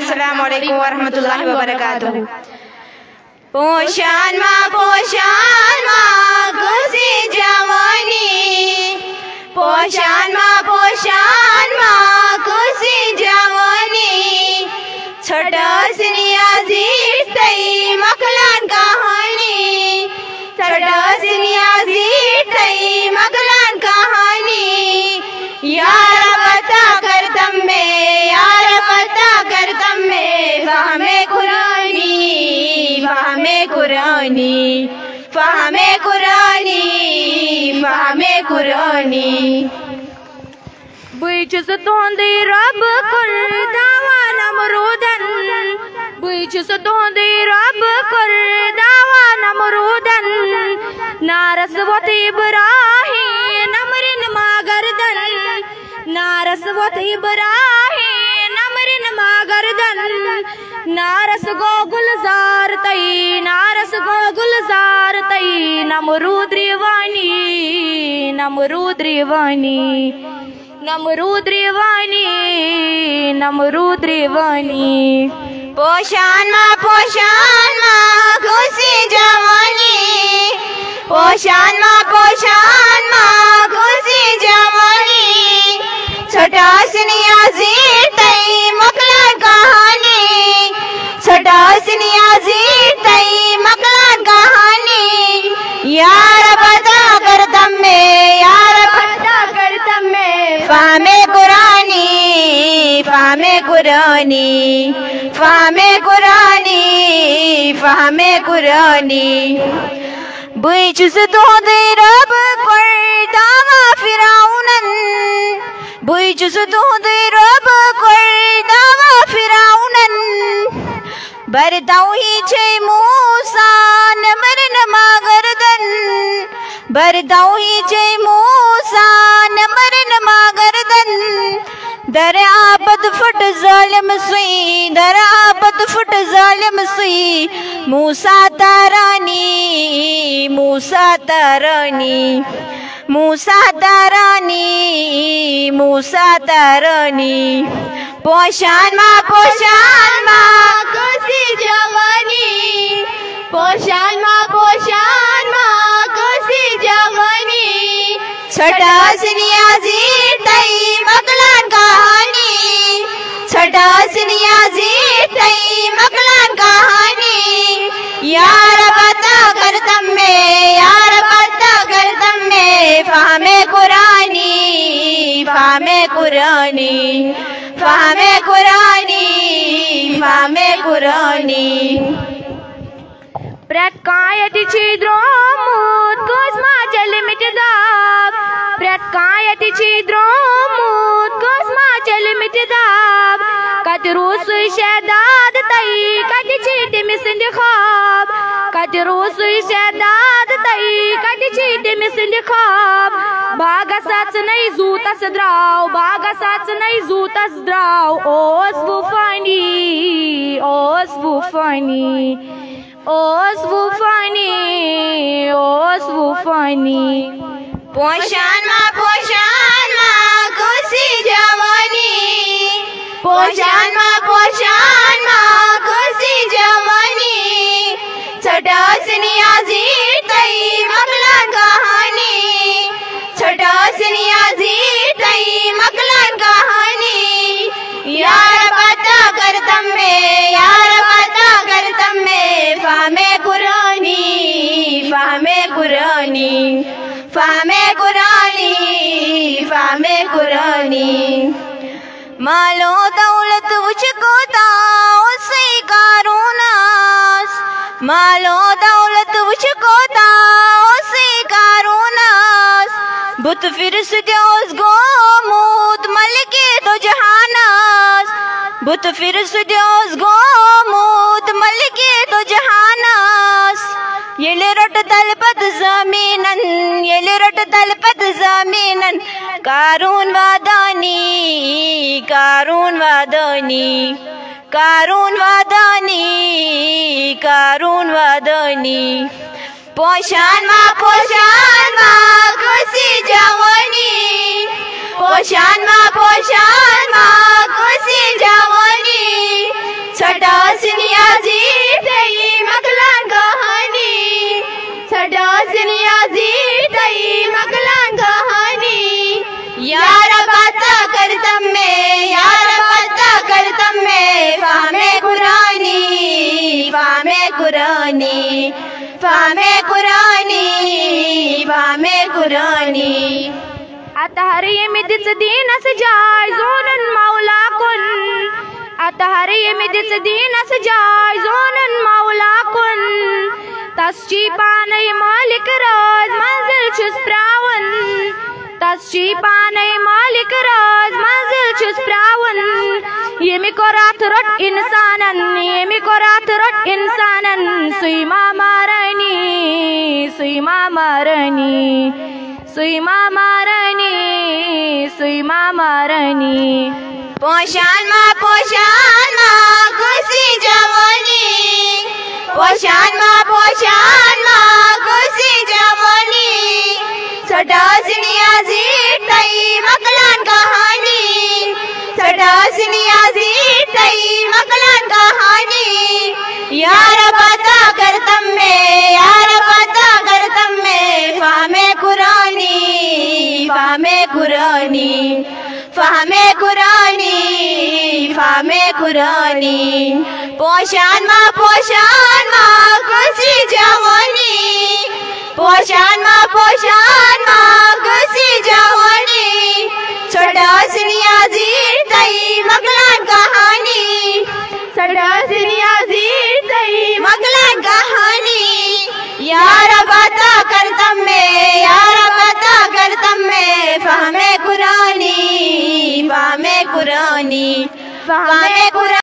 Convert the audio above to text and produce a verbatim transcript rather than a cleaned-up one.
अस्सलामु अलैकुम वरहमतुल्लाहि वबरकातुहू। पोशान मा पोशान मा खुशी जवानी, पोशान मा पोशान मा खुशी जवानी, छोटसनी अजीज तई मकलान कहानी, छोटसनी अजीज तई मकलान कहानी। यार पता कर तम में, यार पता कर तम में फ़हमे कुरानी, फ़हमे कुरानी, फ़हमे कुरानी, फ़हमे कुरानी। बई छुस तोंदी रब कर दावा नमरूदन, बई छुस तोंदी रब कर दावा नमरूदन, नारस वत इब्राहिम नमरिन मागरदन, नारस वत इब्राहिम नमरिन मागरदन, नारस गो गुलजार तई, नारस गो गुलजार तई, नमरूद रिवानी, नमरूद रिवानी, नमरूद रिवानी, नमरूद रिवानी। पोशान मा पोशान मा खुशी जवानी, पोशान मा पोशान मा खुशी जवानी, छोटसनी अजीज तई मकलान कहानी, छोटसनी अजीज तई मकलान कहानी। यार पता कर तम में, यार पता कर तम में फ़हमे कुरानी, फ़हमे कुरानी, फ़हमे कुरानी, फ़हमे कुरानी। बुई छुस तोंदी रब कर दावा फिराउनन, बुई छुस तोंदी रब कर दावा फिराउनन, बरताऊ ही छे मूसा नमरन मागरदन, बरताऊ ही छे मूसा नमरन मागरदन, दर आपद फुट जालिम सुई, दर आपद फुट जालिम सुई, मूसा तारानी, मूसा तारानी, मूसा तारानी, मूसा तारानी। पोशान मा पोशान मा खुशी जवानी, पोशान मा पोशान मा खुशी जवानी, छोटसनी अजीज तई मकलान कहानी, छोटसनी अजीज तई मकलान कहानी। यार पता कर तम में, यार पता कर तम में फ़हमे कुरानी, फ़हमे कुरानी, फ़हमे कुरानी, फ़हमे कुरानी। प्रेत कायतिची द्रोमूत कुस्मा चल मिटदाब, प्रेत कायतिची द्रोमूत कुस्मा चल मिटदाब, कत रूस शहदाद तई कतिची तिमिस ख्वाब, कत रूस शहदाद तई कतिची तिमिस ख्वाब, बागा साच नहीं जूतस द्राव, बागा साच नहीं जूतस द्राव, ओस बुफानी, ओस बुफानी, ओस बुफानी, ओस बुफानी। पोशान मा पोशान मा खुशी जवानी, पोशान मा पोशान मा खुशी जवानी, छोटसनी अजीज तई मकलान कहानी, छोटसनी अजीज तई मकलान कहानी। यार पता कर तम में, यार पता कर तम में फ़हमे कुरानी, फ़हमे कुरानी, फ़हमे कुरानी, फ़हमे कुरानी। मालो दौलत मुझको ताओ से कारूनास, मालो दौलत मुझको ताओ से कारूनास, बुत फिर सुद्योस गोमूत मलके तो जहानास, बुत फिर सुद्योस गोमूत मलके तो जहानास। येले रोट तलपत जमीनन, येले रोट तलपत जमीनन, कारून वादानी, कारून वादानी, कारून वादानी, कारून वादानी। पोशान मा पोशान मा खुशी जवानी, पोशान मा पोशान मा खुशी जवानी, याजीर तई मकलान कहानी सडासनी याजीर तई मकलान कहानी यार बाता करतम में यार बाता करतम में फामे कुरानी फामे कुरानी फामे कुरानी फामे कुरानी आता हर येमिदिच दीनस जाय जोनन मौला कुन आता हर येमिदिच दीनस जाय जोनन मौला कुन तस्ची पानई मालिक राज मंजिल छुस प्रावन तस्ची पानई मालिक राज मंजिल छुस प्रावन येमि कोरात रट इंसानन येमि कोरात रट इंसानन सुईमा मारनी सुईमा मारनी सुईमा मारनी सुईमा मारनी पोशान मा पोशान मा खुशी जवानी पोशान मा पोशान मा खुशी जवानी सडासनी याजीर तई मकलान कहानी सडासनी याजीर तई मकलान कहानी यार बाता करतम में यार बाता करतम में फामे कुरानी फामे कुरानी फामे कुरानी फामे कुरानी पोशान मा पोशान मा खुशी जवानी पोशान मा पोशान मा खुशी जवानी सडासनी याजीर तई मकलान कहानी सडासनी याजीर तई मकलान कहानी यार बाता करतम में यार बाता करतम में फामे कुरानी फामे कुरानी फामे कुरानी।